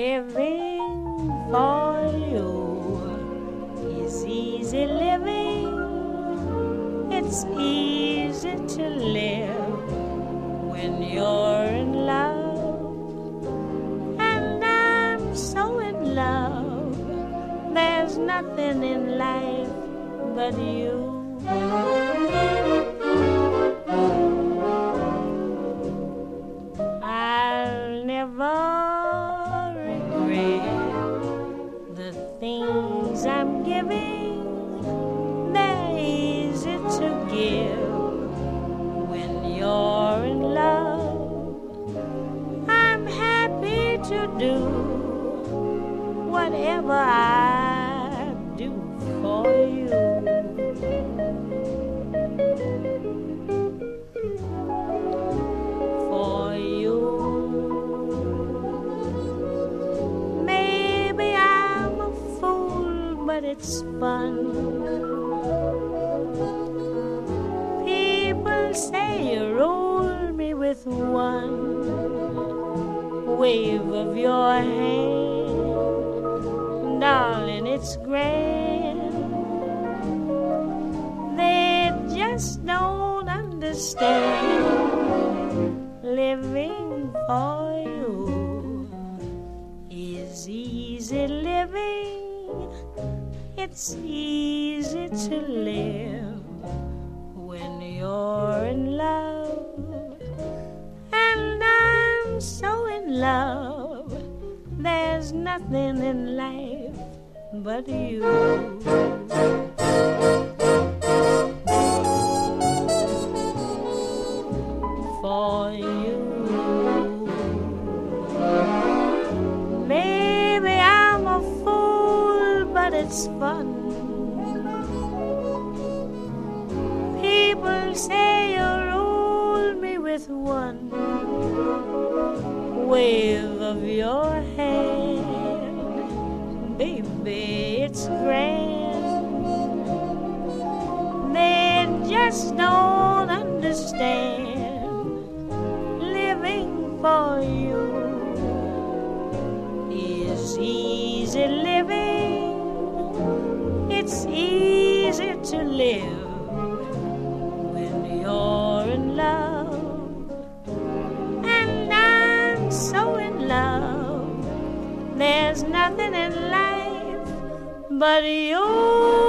Living for you is easy living. It's easy to live when you're in love. And I'm so in love. There's nothing in life but you. I'll never regret the things I'm giving. They're easy to give when you're in love. I'm happy to do whatever I do for you. For you. Maybe I'm a fool, but it's fun. People say you rule me with one wave of your hand. Darling, it's grand. They just don't understand. Living for you is easy living. It's easy to live when you're in love. And I'm so in love. There's nothing in life but you. For you. Maybe I'm a fool, but it's fun. People say you rule me with one wave of your hand. Baby, it's grand. They just don't understand. Living for you is easy living. It's easy to live when you're in love. And I'm so in love. There's nothing in life but you.